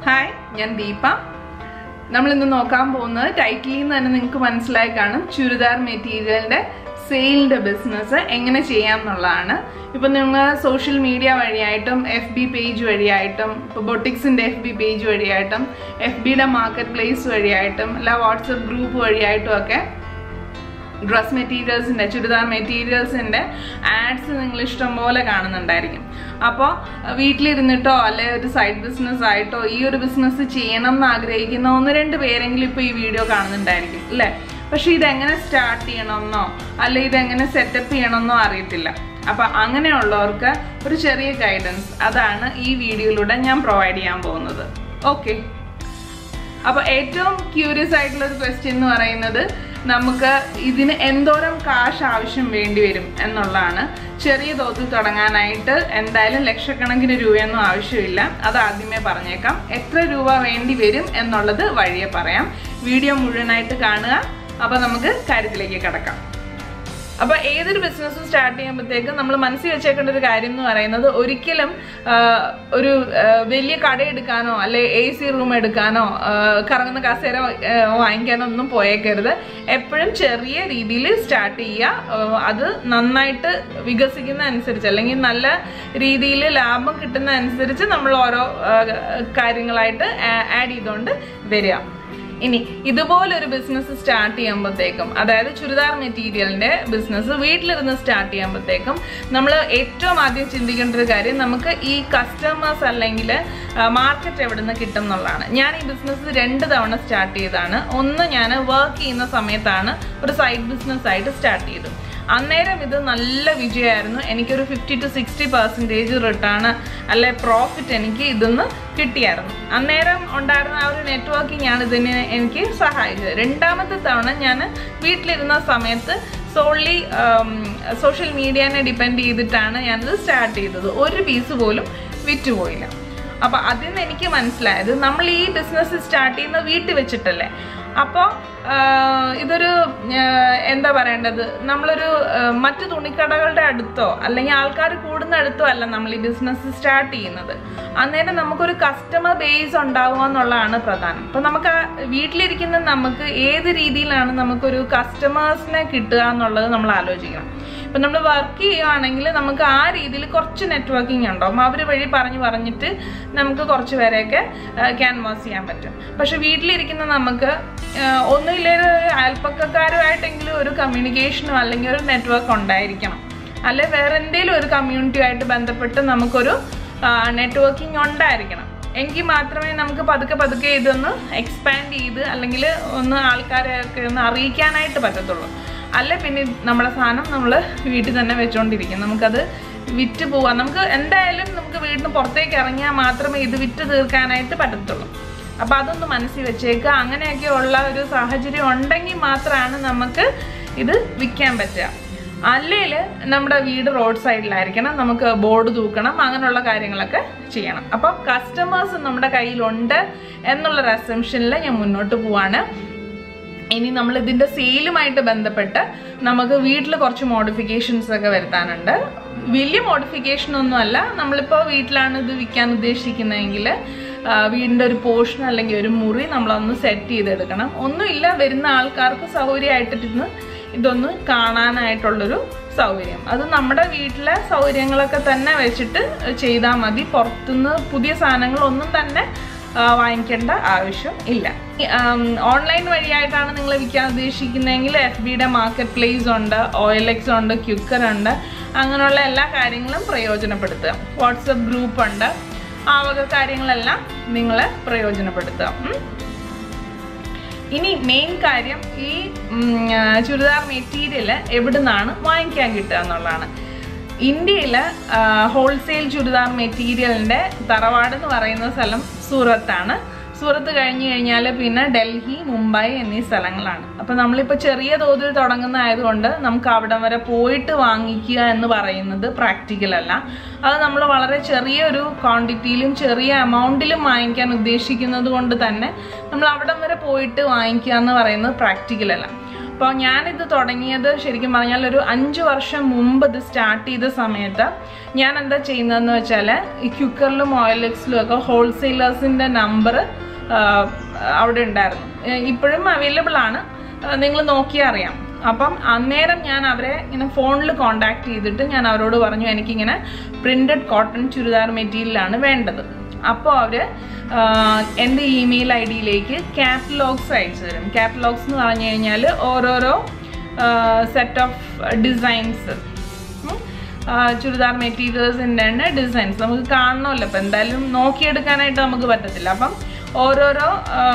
Hi, I am Deepa. We will look at the title of Churidar Material Sale business. Now, social media, FB page, boutiques FB page, FB marketplace, WhatsApp group, dress materials and Churidar materials and ads in English tambola കാണുന്നുണ്ടായിരിക്കും അപ്പോൾ വീട്ടിൽ ഇരുന്നിട്ടോ അല്ലേ ഒരു side business ആയിട്ടോ ഈ ഒരു business ചെയ്യണം എന്ന് ആഗ്രഹിക്കുന്ന ഒന്ന് രണ്ട് പേരെങ്കിലും ഇപ്പോൾ ഈ വീഡിയോ കാണുന്നുണ്ടായിരിക്കും അല്ലേ പക്ഷേ ഇത് എങ്ങനെ സ്റ്റാർട്ട് ചെയ്യണമെന്നോ അല്ല ഇത് എങ്ങനെ സെറ്റപ്പ് ചെയ്യണമെന്നോ അറിയത്തില്ല അപ്പോൾ അങ്ങനെയുള്ളവർക്ക് ഒരു ചെറിയ ഗൈഡൻസ് അതാണ് ഈ വീഡിയോയിലൂടെ ഞാൻ പ്രൊവൈഡ് ചെയ്യാൻ പോകുന്നത് ഓക്കേ അപ്പോൾ ഏറ്റവും ക്യൂരിയസ് ആയിട്ടുള്ള ഒരു ക്വസ്റ്റ്യൻ എന്ന് പറയുന്നത് നമുക്ക് ഇതിന് എന്തോരം കാശ് ആവശ്യം വേണ്ടി വരും എന്നുള്ളതാണ് ചെറിയ തോതിൽ തുടങ്ങാനായിട്ട് എന്തായാലും ലക്ഷക്കണക്കിന് രൂപയൊന്നും ആവശ്യമില്ല അത് ആദ്യമേ പറഞ്ഞേക്കാം എത്ര രൂപ വേണ്ടി വരും എന്നുള്ളത് വഴിയെ പറയാം വീഡിയോ മുഴുവനായിട്ട് കാണുക അപ്പോൾ നമുക്ക് കാര്യത്തിലേക്ക് കടക്കാം അപ്പോൾ ഏതൊരു ബിസിനസ് സ്റ്റാർട്ട് ചെയ്യുമ്പോഴത്തേക്ക് നമ്മൾ മനസ്സിൽ വെച്ചേക്കേണ്ട ഒരു കാര്യം എന്ന് പറയുന്നത് ഒരിക്കലും ഒരു വലിയ കട എടുക്കാനോ അല്ലെ AC റൂം എടുക്കാനോ കറങ്ങുന്ന കസേര വാങ്ങിക്കാനോ ഒന്നും പോയേക്കരുത് എപ്പോഴും ചെറിയ രീതിയിൽ സ്റ്റാർട്ട് ചെയ്യുക അത് നന്നായിട്ട് വികസിക്കുന്ന അനുസരിച്ച് അല്ലെങ്കിൽ നല്ല രീതിയിൽ ലാഭം കിട്ടുന്ന അനുസരിച്ച് നമ്മൾ ഓരോ കാര്യങ്ങളായിട്ട് ആഡ് ചെയ്തുകൊണ്ട് വരിക ഇനി ഇതുപോലൊരു ബിസിനസ് സ്റ്റാർട്ട് ചെയ്യുമ്പോഴത്തേക്കും അതായത് ചുരിദാർ മെറ്റീരിയലിന്റെ ബിസിനസ് വീട്ടിലിരുന്ന് സ്റ്റാർട്ട് ചെയ്യുമ്പോഴത്തേക്കും നമ്മൾ ഏറ്റവും ആദ്യം ചിന്തിക്കേണ്ട ഒരു കാര്യം നമുക്ക് ഈ കസ്റ്റമേഴ്സ് അല്ലെങ്കിൽ മാർക്കറ്റ് എവിടെ നിന്ന് കിട്ടും എന്നുള്ളതാണ് ഞാൻ ഈ ബിസിനസ് 2 തവണ സ്റ്റാർട്ട് ചെയ്തതാണ് ഒന്ന് ഞാൻ വർക്ക് ചെയ്യുന്ന സമയത്താണ് ഒരു സൈഡ് ബിസിനസ് ആയിട്ട് സ്റ്റാർട്ട് ചെയ്തത് അന്നേരം ഇത് നല്ല വിജയമായിരുന്നു എനിക്കൊരു 50 to 60% റിട്ടേൺ അല്ലെ പ്രോഫിറ്റ് എനിക്ക് ഇതൊന്ന് കിട്ടിയായിരുന്നു അന്നേരം ഉണ്ടായിരുന്ന ആ ഒരു നെറ്റ്വർക്കിംഗ് ആണ് ഇതിനെ എനിക്ക് സഹായിച്ചത് രണ്ടാമത്തെ തവണ ഞാൻ വീട്ടിലിരുന്ന സമയത്ത് സോൺലി സോഷ്യൽ മീഡിയനെ ഡിപ്പെൻഡ് ചെയ്തിട്ടാണ് ഞാനിത് സ്റ്റാർട്ട് ചെയ്തത് ഒരു പീസ് പോലും വിറ്റുപോയില്ല അപ്പോൾ അതിൽ നിന്ന് എനിക്ക് മനസ്സിലായത് നമ്മൾ ഈ ബിസിനസ് സ്റ്റാർട്ട് ചെയ്യുന്ന വീട്ടിൽ വെച്ചിട്ടല്ലേ അപ്പോൾ ഇതൊരു എന്താ പറയേണ്ടത് നമ്മളൊരു മറ്റു തുണിക്കടകളുടെ അടുത്തോ അല്ലെങ്കിൽ ആൾക്കാർ കൂടുന്ന അടുത്തോ അല്ല നമ്മൾ ഈ ബിസിനസ് സ്റ്റാർട്ട് ചെയ്യുന്നത് അന്നേരം നമുക്കൊരു കസ്റ്റമർ ബേസ് ഉണ്ടാവുക എന്നുള്ളതാണ് പ്രധാനം അപ്പോൾ നമുക്ക് വീട്ടിലിരിക്കുന്ന നമുക്ക് ഏത് രീതിയിലാണ് നമുക്കൊരു കസ്റ്റമേഴ്സിനെ കിട്ടുക എന്നുള്ളത് നമ്മൾ ആലോചിക്കണം ഇപ്പം നമ്മൾ വർക്ക് ചെയ്യുകയാണെങ്കിൽ നമുക്ക് ആ രീതിയിൽ കുറച്ച് നെറ്റ്വർക്കിംഗ് ഉണ്ടാവും അവർ വഴി പറഞ്ഞിട്ട് നമുക്ക് കുറച്ച് പേരെയൊക്കെ ക്യാൻവാസ് ചെയ്യാൻ പറ്റും പക്ഷെ വീട്ടിലിരിക്കുന്ന നമുക്ക് ഒന്നുമില്ലെങ്കിൽ അയൽപ്പക്കക്കാരുമായിട്ടെങ്കിലും ഒരു കമ്മ്യൂണിക്കേഷനോ അല്ലെങ്കിൽ ഒരു നെറ്റ്വർക്ക് ഉണ്ടായിരിക്കണം അല്ലെ വേറെ എന്തെങ്കിലും ഒരു കമ്മ്യൂണിറ്റിയുമായിട്ട് ബന്ധപ്പെട്ട് നമുക്കൊരു നെറ്റ്വർക്കിംഗ് ഉണ്ടായിരിക്കണം എങ്കിൽ മാത്രമേ നമുക്ക് പതുക്കെ ഇതൊന്ന് എക്സ്പാൻഡ് ചെയ്ത് അല്ലെങ്കിൽ ഒന്ന് ആൾക്കാരെയൊക്കെ ഒന്ന് അറിയിക്കാനായിട്ട് പറ്റത്തുള്ളൂ അല്ല പിന്നെ നമ്മുടെ സാധനം നമ്മൾ വീട്ടിൽ തന്നെ വെച്ചുകൊണ്ടിരിക്കും നമുക്കത് വിറ്റ് പോവാം നമുക്ക് എന്തായാലും നമുക്ക് വീടിന് പുറത്തേക്ക് ഇറങ്ങിയാൽ മാത്രമേ ഇത് വിറ്റ് തീർക്കാനായിട്ട് പറ്റത്തുള്ളൂ അപ്പോൾ അതൊന്ന് മനസ്സിൽ വെച്ചേക്കുക അങ്ങനെയൊക്കെയുള്ള ഒരു സാഹചര്യം ഉണ്ടെങ്കിൽ മാത്രമാണ് നമുക്ക് ഇത് വിൽക്കാൻ പറ്റുക അല്ലെങ്കിൽ നമ്മുടെ വീട് റോഡ് സൈഡിലായിരിക്കണം നമുക്ക് ബോർഡ് തൂക്കണം അങ്ങനെയുള്ള കാര്യങ്ങളൊക്കെ ചെയ്യണം അപ്പോൾ കസ്റ്റമേഴ്സ് നമ്മുടെ കയ്യിലുണ്ട് എന്നുള്ളൊരു അസംഷനിൽ ഞാൻ മുന്നോട്ട് പോവാണ് ഇനി നമ്മൾ ഇതിൻ്റെ സെയിലുമായിട്ട് ബന്ധപ്പെട്ട് നമുക്ക് വീട്ടിൽ കുറച്ച് മോഡിഫിക്കേഷൻസ് ഒക്കെ വരുത്താനുണ്ട് വലിയ മോഡിഫിക്കേഷൻ ഒന്നുമല്ല നമ്മളിപ്പോൾ വീട്ടിലാണ് ഇത് വിൽക്കാൻ ഉദ്ദേശിക്കുന്നതെങ്കിൽ വീടിൻ്റെ ഒരു പോർഷൻ അല്ലെങ്കിൽ ഒരു മുറി നമ്മളൊന്ന് സെറ്റ് ചെയ്തെടുക്കണം ഒന്നുമില്ല വരുന്ന ആൾക്കാർക്ക് സൗകര്യമായിട്ടിരുന്ന് ഇതൊന്ന് കാണാനായിട്ടുള്ളൊരു സൗകര്യം അത് നമ്മുടെ വീട്ടിലെ സൗകര്യങ്ങളൊക്കെ തന്നെ വെച്ചിട്ട് ചെയ്താൽ മതി പുറത്തുനിന്ന് പുതിയ സാധനങ്ങളൊന്നും തന്നെ വാങ്ങിക്കേണ്ട ആവശ്യം ഇല്ല ഓൺലൈൻ വഴിയായിട്ടാണ് നിങ്ങൾ വിൽക്കാൻ ഉദ്ദേശിക്കുന്നതെങ്കിൽ FBയുടെ മാർക്കറ്റ് പ്ലേസ് ഉണ്ട് OLX ഉണ്ട് ക്യുക്കർ ഉണ്ട് അങ്ങനെയുള്ള എല്ലാ കാര്യങ്ങളും പ്രയോജനപ്പെടുത്തുക വാട്സപ്പ് ഗ്രൂപ്പ് ഉണ്ട് ആ വക കാര്യങ്ങളെല്ലാം നിങ്ങൾ പ്രയോജനപ്പെടുത്തുക ഇനി മെയിൻ കാര്യം ഈ ചുരിദാർ മെറ്റീരിയൽ എവിടെ നിന്നാണ് വാങ്ങിക്കാൻ കിട്ടുക എന്നുള്ളതാണ് ഇന്ത്യയിൽ ഹോൾസെയിൽ ചുരിദാർ മെറ്റീരിയലിൻ്റെ തറവാട് എന്ന് പറയുന്ന സ്ഥലം സൂറത്താണ് സൂറത്ത് കഴിഞ്ഞു കഴിഞ്ഞാൽ പിന്നെ ഡൽഹി മുംബൈ എന്നീ സ്ഥലങ്ങളാണ് അപ്പോൾ നമ്മളിപ്പോൾ ചെറിയ തോതിൽ തുടങ്ങുന്നതായതുകൊണ്ട് നമുക്ക് അവിടം വരെ പോയിട്ട് വാങ്ങിക്കുക എന്ന് പറയുന്നത് പ്രാക്ടിക്കൽ അല്ല അത് നമ്മൾ വളരെ ചെറിയൊരു ക്വാണ്ടിറ്റിയിലും ചെറിയ എമൗണ്ടിലും വാങ്ങിക്കാൻ ഉദ്ദേശിക്കുന്നത് കൊണ്ട് തന്നെ നമ്മൾ അവിടം വരെ പോയിട്ട് വാങ്ങിക്കുക എന്ന് പറയുന്നത് പ്രാക്ടിക്കൽ അല്ല ഇപ്പോൾ ഞാനിത് തുടങ്ങിയത് ശരിക്കും പറഞ്ഞാൽ ഒരു 5 വർഷം മുമ്പ് ഇത് സ്റ്റാർട്ട് ചെയ്ത സമയത്ത് ഞാൻ എന്താ ചെയ്യുന്നതെന്ന് വെച്ചാൽ ഈ ക്യുക്കറിലും OLXലും ഒക്കെ ഹോൾസെയിലേഴ്സിൻ്റെ നമ്പർ അവിടെ ഉണ്ടായിരുന്നു. ഇപ്പോഴും അവൈലബിൾ ആണ്, നിങ്ങൾ നോക്കിയാൽ അറിയാം. അപ്പം അന്നേരം ഞാൻ അവരെ ഇങ്ങനെ ഫോണിൽ കോണ്ടാക്ട് ചെയ്തിട്ട് ഞാൻ അവരോട് പറഞ്ഞു എനിക്കിങ്ങനെ പ്രിന്റഡ് കോട്ടൺ ചുരിദാർ മെറ്റീരിയലാണ് വേണ്ടത്. അപ്പോൾ അവർ എൻ്റെ ഇമെയിൽ ID-യിലേക്ക് കാറ്റലോഗ്സ് അയച്ചു തരും. കാറ്റലോഗ്സ് എന്ന് പറഞ്ഞു കഴിഞ്ഞാൽ ഓരോരോ സെറ്റ് ഓഫ് ഡിസൈൻസ്, ചുരിദാർ മെറ്റീരിയൽസിൻ്റെ തന്നെ ഡിസൈൻസ് നമുക്ക് കാണണമല്ലോ. അപ്പം എന്തായാലും നോക്കിയെടുക്കാനായിട്ട് നമുക്ക് പറ്റത്തില്ല. അപ്പം ഓരോരോ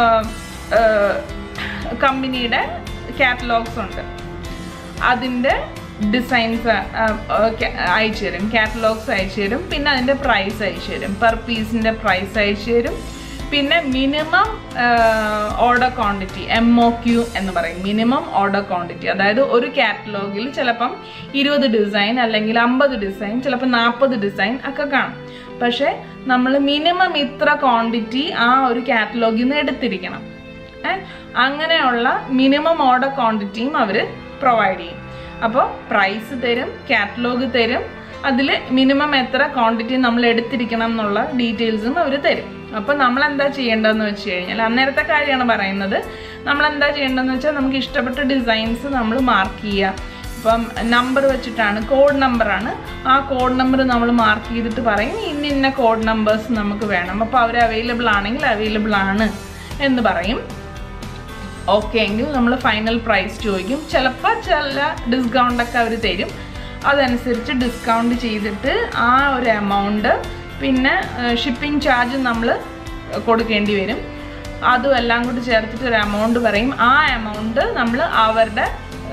കമ്പനിയുടെ കാറ്റലോഗ്സ് ഉണ്ട്, അതിൻ്റെ ഡിസൈൻസ് അയച്ചു തരും, കാറ്റലോഗ്സ് അയച്ചു തരും. പിന്നെ അതിൻ്റെ പ്രൈസ് അയച്ചു തരും, പെർ പീസിൻ്റെ പ്രൈസ് അയച്ചു തരും. പിന്നെ മിനിമം ഓർഡർ ക്വാണ്ടിറ്റി, MOQ എന്ന് പറയും, മിനിമം ഓർഡർ ക്വാണ്ടിറ്റി. അതായത് ഒരു കാറ്റലോഗിൽ ചിലപ്പം 20 ഡിസൈൻ അല്ലെങ്കിൽ 50 ഡിസൈൻ, ചിലപ്പോൾ 40 ഡിസൈൻ ഒക്കെ കാണും. പക്ഷേ നമ്മൾ മിനിമം ഇത്ര ക്വാണ്ടിറ്റി ആ ഒരു കാറ്റലോഗിൽ നിന്ന് എടുത്തിരിക്കണം. അങ്ങനെയുള്ള മിനിമം ഓർഡർ ക്വാണ്ടിറ്റിയും അവർ പ്രൊവൈഡ് ചെയ്യും. അപ്പോൾ പ്രൈസ് തരും, കാറ്റലോഗ് തരും, അതിൽ മിനിമം എത്ര ക്വാണ്ടിറ്റി നമ്മൾ എടുത്തിരിക്കണം എന്നുള്ള ഡീറ്റെയിൽസും അവർ തരും. അപ്പോൾ നമ്മൾ എന്താ ചെയ്യേണ്ടതെന്ന് വെച്ച് കഴിഞ്ഞാൽ, അന്നേരത്തെ കാര്യമാണ് പറയുന്നത്, നമ്മളെന്താ ചെയ്യേണ്ടതെന്ന് വെച്ചാൽ നമുക്ക് ഇഷ്ടപ്പെട്ട ഡിസൈൻസ് നമ്മൾ മാർക്ക് ചെയ്യുക. ഇപ്പം നമ്പർ വെച്ചിട്ടാണ്, കോഡ് നമ്പറാണ്, ആ കോഡ് നമ്പർ നമ്മൾ മാർക്ക് ചെയ്തിട്ട് പറയും ഇന്ന കോഡ് നമ്പേഴ്സ് നമുക്ക് വേണം. അപ്പോൾ അവർ അവൈലബിൾ ആണെങ്കിൽ അവൈലബിൾ ആണ് എന്ന് പറയും. ഓക്കെ എങ്കിൽ നമ്മൾ ഫൈനൽ പ്രൈസ് ചോദിക്കും. ചിലപ്പോൾ ചില ഡിസ്കൗണ്ടൊക്കെ അവർ തരും. അതനുസരിച്ച് ഡിസ്കൗണ്ട് ചെയ്തിട്ട് ആ ഒരു എമൗണ്ട്, പിന്നെ ഷിപ്പിംഗ് ചാർജ് നമ്മൾ കൊടുക്കേണ്ടി വരും. അതും എല്ലാം കൂടി ചേർത്തിട്ട് ഒരു എമൗണ്ട് പറയും. ആ എമൗണ്ട് നമ്മൾ അവരുടെ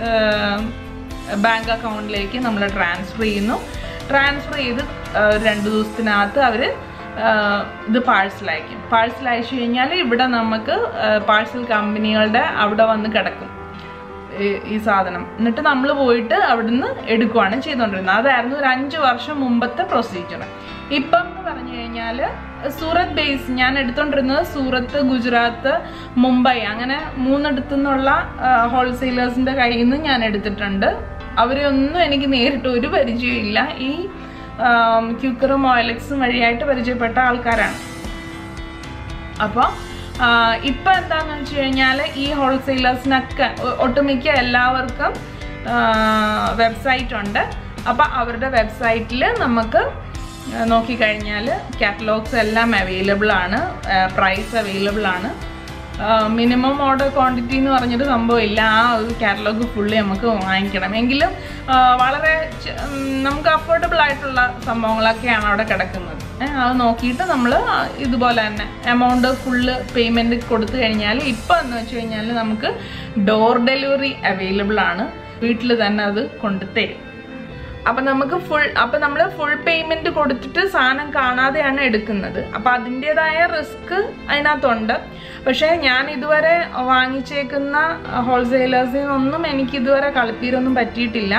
ബാങ്ക് അക്കൗണ്ടിലേക്ക് നമ്മൾ ട്രാൻസ്ഫർ ചെയ്യുന്നു. ട്രാൻസ്ഫർ ചെയ്ത് 2 ദിവസത്തിനകത്ത് അവർ ഇത് പാഴ്സൽ അയക്കും. പാഴ്സൽ അയച്ചു കഴിഞ്ഞാൽ ഇവിടെ നമുക്ക് പാഴ്സൽ കമ്പനികളുടെ അവിടെ വന്ന് കിടക്കും ഈ സാധനം. എന്നിട്ട് നമ്മൾ പോയിട്ട് അവിടുന്ന് എടുക്കുകയാണ് ചെയ്തുകൊണ്ടിരുന്നത്. അതായിരുന്നു ഒരു 5 വർഷം മുമ്പത്തെ പ്രൊസീജിയർ. ഇപ്പം എന്ന് പറഞ്ഞു കഴിഞ്ഞാൽ സൂറത്ത് ബേസ്, ഞാൻ എടുത്തോണ്ടിരുന്നത് സൂറത്ത്, ഗുജറാത്ത്, മുംബൈ, അങ്ങനെ 3 നിന്നുള്ള ഹോൾസെയിലേഴ്സിൻ്റെ കയ്യിൽ നിന്ന് ഞാൻ എടുത്തിട്ടുണ്ട്. അവരൊന്നും എനിക്ക് നേരിട്ട് ഒരു പരിചയമില്ല. ഈ ക്യുക്കറും OLXും വഴിയായിട്ട് പരിചയപ്പെട്ട ആൾക്കാരാണ്. അപ്പോൾ ഇപ്പം എന്താണെന്ന് വെച്ച് കഴിഞ്ഞാൽ ഈ ഹോൾസെയിലേഴ്സിനൊക്കെ ഒട്ടുമിക്ക എല്ലാവർക്കും വെബ്സൈറ്റ് ഉണ്ട്. അപ്പോൾ അവരുടെ വെബ്സൈറ്റിൽ നമുക്ക് നോക്കിക്കഴിഞ്ഞാൽ കാറ്റലോഗ്സ് എല്ലാം അവൈലബിൾ ആണ്, പ്രൈസ് അവൈലബിൾ ആണ്. മിനിമം ഓർഡർ ക്വാണ്ടിറ്റി എന്ന് പറഞ്ഞൊരു സംഭവമില്ല. ആ ഒരു കാറ്റലോഗ് ഫുള്ളി നമുക്ക് വാങ്ങിക്കണം. എങ്കിലും വളരെ നമുക്ക് അഫോർഡബിൾ ആയിട്ടുള്ള സംഭവങ്ങളൊക്കെയാണ് അവിടെ കിടക്കുന്നത്. അത് നോക്കിയിട്ട് നമ്മൾ ഇതുപോലെ തന്നെ എമൗണ്ട് ഫുള്ള് പേയ്മെൻറ്റ് കൊടുത്തു കഴിഞ്ഞാൽ ഇപ്പം എന്ന് വെച്ച് കഴിഞ്ഞാൽ നമുക്ക് ഡോർ ഡെലിവറി അവൈലബിൾ ആണ്. വീട്ടിൽ തന്നെ അത് കൊണ്ടുതരും. അപ്പം നമുക്ക് നമ്മൾ ഫുൾ പേയ്മെൻറ്റ് കൊടുത്തിട്ട് സാധനം കാണാതെയാണ് എടുക്കുന്നത്. അപ്പം അതിൻ്റേതായ റിസ്ക് അതിനകത്തുണ്ട്. പക്ഷേ ഞാൻ ഇതുവരെ വാങ്ങിച്ചേക്കുന്ന ഹോൾസെയിലേഴ്സിൽ നിന്നൊന്നും എനിക്ക് ഇതുവരെ കളിപ്പീരൊന്നും പറ്റിയിട്ടില്ല.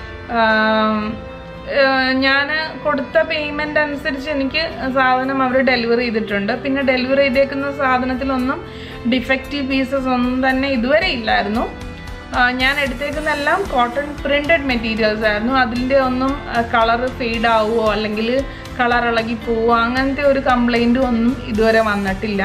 ഞാൻ കൊടുത്ത പേയ്മെൻ്റ് അനുസരിച്ച് എനിക്ക് സാധനം അവർ ഡെലിവറി ചെയ്തിട്ടുണ്ട്. പിന്നെ ഡെലിവറി ചെയ്തേക്കുന്ന സാധനത്തിലൊന്നും ഡിഫക്റ്റീവ് പീസസ് ഒന്നും തന്നെ ഇതുവരെ ഇല്ലായിരുന്നു. ഞാൻ എടുത്തേക്കുന്നതെല്ലാം കോട്ടൺ പ്രിന്റഡ് മെറ്റീരിയൽസ് ആയിരുന്നു. അതിൻ്റെ ഒന്നും കളർ ഫെയ്ഡ് ആവുമോ അല്ലെങ്കിൽ കളർ ഇളകി പോവുമോ അങ്ങനത്തെ ഒരു കംപ്ലൈൻറ്റും ഒന്നും ഇതുവരെ വന്നിട്ടില്ല.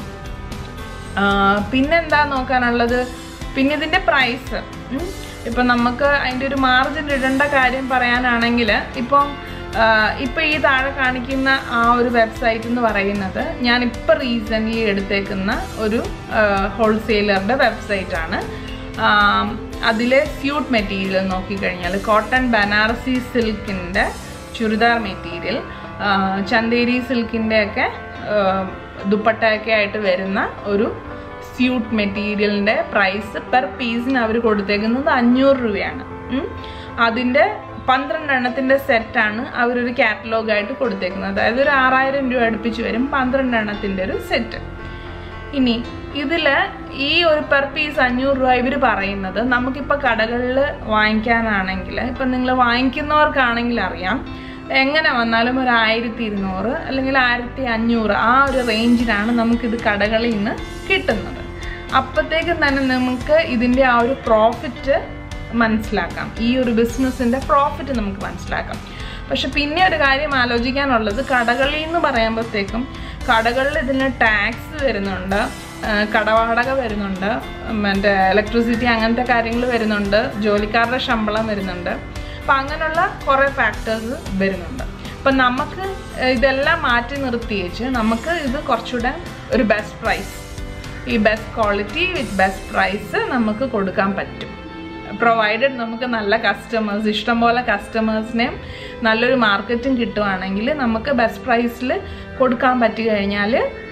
പിന്നെന്താ നോക്കാനുള്ളത്, പിന്നെ ഇതിൻ്റെ പ്രൈസ്. ഇപ്പം നമുക്ക് അതിൻ്റെ ഒരു മാർജിൻ ഇടേണ്ട കാര്യം പറയാനാണെങ്കിൽ ഇപ്പം ഈ താഴെ കാണിക്കുന്ന ആ ഒരു വെബ്സൈറ്റ് എന്ന് പറയുന്നത് ഞാനിപ്പോൾ റീസെൻ്റ്ലി എടുത്തേക്കുന്ന ഒരു ഹോൾസെയിലറുടെ വെബ്സൈറ്റാണ്. അതിലെ സ്യൂട്ട് മെറ്റീരിയൽ നോക്കിക്കഴിഞ്ഞാൽ കോട്ടൺ ബനാറസി സിൽക്കിൻ്റെ ചുരിദാർ മെറ്റീരിയൽ, ചന്തേരി സിൽക്കിൻ്റെയൊക്കെ ദുപ്പട്ടയൊക്കെ ആയിട്ട് വരുന്ന ഒരു സ്യൂട്ട് മെറ്റീരിയലിൻ്റെ പ്രൈസ് പെർ പീസിന് അവർ കൊടുത്തേക്കുന്നത് 500 രൂപയാണ്. അതിൻ്റെ 12 എണ്ണത്തിൻ്റെ സെറ്റാണ് അവരൊരു കാറ്റലോഗായിട്ട് കൊടുത്തേക്കുന്നത്. അതായത് ഒരു 6000 രൂപ അടുപ്പിച്ച് വരും 12 എണ്ണത്തിൻ്റെ ഒരു സെറ്റ്. ഇനി ഇതിൽ ഈ ഒരു പെർ പീസ് 500 രൂപ ഇവർ പറയുന്നത് നമുക്കിപ്പോൾ കടകളിൽ വാങ്ങിക്കാനാണെങ്കിൽ, ഇപ്പം നിങ്ങൾ വാങ്ങിക്കുന്നവർക്കാണെങ്കിൽ അറിയാം, എങ്ങനെ വന്നാലും ഒരു 1200 അല്ലെങ്കിൽ 1500 ആ ഒരു റേഞ്ചിലാണ് നമുക്കിത് കടകളിൽ നിന്ന് കിട്ടുന്നത്. അപ്പോഴത്തേക്കും തന്നെ നമുക്ക് ഇതിൻ്റെ ആ ഒരു പ്രോഫിറ്റ് മനസ്സിലാക്കാം, ഈ ഒരു ബിസിനസ്സിൻ്റെ പ്രോഫിറ്റ് നമുക്ക് മനസ്സിലാക്കാം. പക്ഷെ പിന്നെ ഒരു കാര്യം ആലോചിക്കാനുള്ളത്, കടകളിൽ നിന്ന് പറയുമ്പോഴത്തേക്കും കടകളിൽ ഇതിന് ടാക്സ് വരുന്നുണ്ട്, കടവാടക വരുന്നുണ്ട്, മറ്റേ ഇലക്ട്രിസിറ്റി അങ്ങനത്തെ കാര്യങ്ങൾ വരുന്നുണ്ട്, ജോലിക്കാരുടെ ശമ്പളം വരുന്നുണ്ട്. അപ്പം അങ്ങനെയുള്ള കുറേ ഫാക്ടേഴ്സ് വരുന്നുണ്ട്. അപ്പം നമുക്ക് ഇതെല്ലാം മാറ്റി നിർത്തിയേച്ച് നമുക്ക് ഇത് കുറച്ചുകൂടെ ഒരു ബെസ്റ്റ് പ്രൈസ്, ഈ best quality with best price നമുക്ക് കൊടുക്കാൻ പറ്റും. പ്രൊവൈഡഡ് നമുക്ക് നല്ല കസ്റ്റമേഴ്സ്, ഇഷ്ടംപോലെ കസ്റ്റമേഴ്സിനെയും നല്ലൊരു മാർക്കറ്റും കിട്ടുവാണെങ്കിൽ നമുക്ക് ബെസ്റ്റ് പ്രൈസിൽ കൊടുക്കാൻ പറ്റി കഴിഞ്ഞാൽ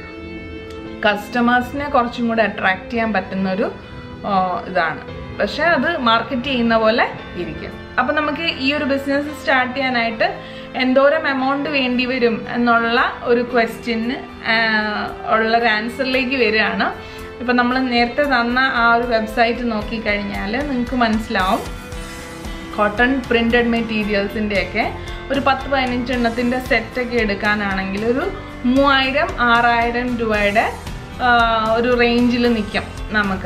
കസ്റ്റമേഴ്സിനെ കുറച്ചും കൂടെ അട്രാക്റ്റ് ചെയ്യാൻ പറ്റുന്നൊരു ഇതാണ്. പക്ഷെ അത് മാർക്കറ്റ് ചെയ്യുന്ന പോലെ ഇരിക്കും. അപ്പം നമുക്ക് ഈ ഒരു ബിസിനസ് സ്റ്റാർട്ട് ചെയ്യാനായിട്ട് എന്തോരം എമൗണ്ട് വേണ്ടി വരും എന്നുള്ള ഒരു ക്വസ്റ്റ്യന് ഉള്ളൊരു ആൻസറിലേക്ക് വരികയാണ്. ഇപ്പം നമ്മൾ നേരത്തെ തന്ന ആ ഒരു വെബ്സൈറ്റ് നോക്കിക്കഴിഞ്ഞാൽ നിങ്ങൾക്ക് മനസ്സിലാവും, കോട്ടൺ പ്രിൻറ്റഡ് മെറ്റീരിയൽസിൻ്റെയൊക്കെ ഒരു 10-15 എണ്ണത്തിൻ്റെ സെറ്റൊക്കെ എടുക്കാനാണെങ്കിൽ ഒരു 3000-6000 രൂപയുടെ ഒരു റേഞ്ചിൽ നിൽക്കും നമുക്ക്.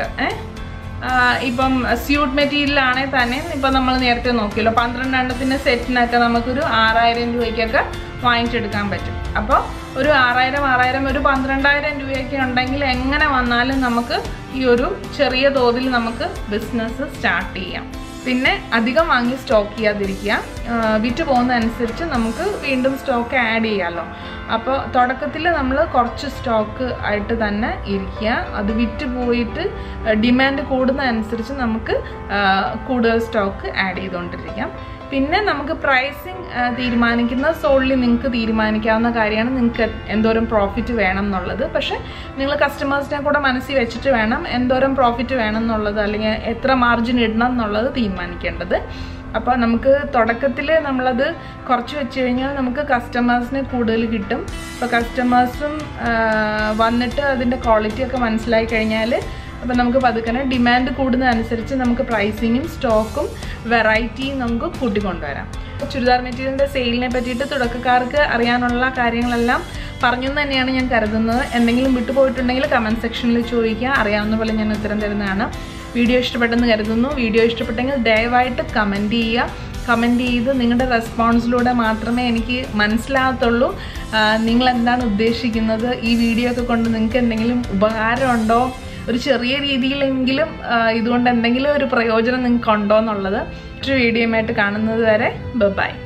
ഇപ്പം സ്യൂട്ട് മെറ്റീരിയലാണെങ്കിൽ തന്നെ ഇപ്പം നമ്മൾ നേരത്തെ നോക്കിയല്ലോ, 12 എണ്ണത്തിൻ്റെ സെറ്റിനൊക്കെ നമുക്കൊരു 6000 രൂപയ്ക്കൊക്കെ വാങ്ങിച്ചെടുക്കാൻ പറ്റും. അപ്പോൾ ഒരു 6000 ഒരു 12000 രൂപയൊക്കെ ഉണ്ടെങ്കിൽ എങ്ങനെ വന്നാലും നമുക്ക് ഈ ഒരു ചെറിയ തോതിൽ നമുക്ക് ബിസിനസ് സ്റ്റാർട്ട് ചെയ്യാം. പിന്നെ അധികം വാങ്ങി സ്റ്റോക്ക് ചെയ്യാതിരിക്കുക, വിറ്റ് പോകുന്നതനുസരിച്ച് നമുക്ക് വീണ്ടും സ്റ്റോക്ക് ആഡ് ചെയ്യാമല്ലോ. അപ്പോൾ തുടക്കത്തിൽ നമ്മൾ കുറച്ച് സ്റ്റോക്ക് ആയിട്ട് തന്നെ ഇരിക്കുക, അത് വിറ്റ് പോയിട്ട് ഡിമാൻഡ് കൂടുന്നതനുസരിച്ച് നമുക്ക് കൂടുതൽ സ്റ്റോക്ക് ആഡ് ചെയ്തുകൊണ്ടിരിക്കാം. പിന്നെ നമുക്ക് പ്രൈസിങ് തീരുമാനിക്കുന്ന സോൾലി നിങ്ങൾക്ക് തീരുമാനിക്കാവുന്ന കാര്യമാണ് നിങ്ങൾക്ക് എന്തോരം പ്രോഫിറ്റ് വേണം എന്നുള്ളത്. പക്ഷേ നിങ്ങൾ കസ്റ്റമേഴ്സിനെ കൂടെ മനസ്സിൽ വെച്ചിട്ട് വേണം എന്തോരം പ്രോഫിറ്റ് വേണം എന്നുള്ളത്, അല്ലെങ്കിൽ എത്ര മാർജിൻ ഇടണം എന്നുള്ളത് തീരുമാനിക്കേണ്ടത്. അപ്പോൾ നമുക്ക് തുടക്കത്തിൽ നമ്മളത് കുറച്ച് വെച്ച് കഴിഞ്ഞാൽ നമുക്ക് കസ്റ്റമേഴ്സിന് കൂടുതൽ കിട്ടും. അപ്പോൾ കസ്റ്റമേഴ്സും വന്നിട്ട് അതിൻ്റെ ക്വാളിറ്റിയൊക്കെ മനസ്സിലായി കഴിഞ്ഞാൽ അപ്പം നമുക്ക് പതുക്കെ ഡിമാൻഡ് കൂടുന്നതനുസരിച്ച് നമുക്ക് പ്രൈസിങ്ങും സ്റ്റോക്കും വെറൈറ്റിയും നമുക്ക് കൂട്ടിക്കൊണ്ടുവരാം. ചുരിദാർ മെറ്റീരിയലിൻ്റെ സെയിലിനെ പറ്റിയിട്ട് തുടക്കക്കാർക്ക് അറിയാനുള്ള കാര്യങ്ങളെല്ലാം പറഞ്ഞു തന്നെയാണ് ഞാൻ കരുതുന്നത്. എന്തെങ്കിലും വിട്ടുപോയിട്ടുണ്ടെങ്കിൽ കമൻറ്റ് സെക്ഷനിൽ ചോദിക്കുക, അറിയാവുന്ന പോലെ ഞാൻ ഉത്തരം തരുന്നതാണ്. വീഡിയോ ഇഷ്ടപ്പെട്ടെന്ന് കരുതുന്നു. വീഡിയോ ഇഷ്ടപ്പെട്ടെങ്കിൽ ദയവായിട്ട് കമൻറ്റ് ചെയ്യുക. കമൻറ്റ് ചെയ്ത് നിങ്ങളുടെ റെസ്പോൺസിലൂടെ മാത്രമേ എനിക്ക് മനസ്സിലാകത്തുള്ളൂ നിങ്ങളെന്താണ് ഉദ്ദേശിക്കുന്നത്, ഈ വീഡിയോ ഒക്കെ കൊണ്ട് നിങ്ങൾക്ക് എന്തെങ്കിലും ഉപകാരമുണ്ടോ, ഒരു ചെറിയ രീതിയിലെങ്കിലും ഇതുകൊണ്ട് എന്തെങ്കിലും ഒരു പ്രയോജനം നിങ്ങൾക്ക് ഉണ്ടോ എന്നുള്ളത്. മറ്റൊരു വീഡിയോയുമായിട്ട് കാണുന്നത് വരെ ബൈ.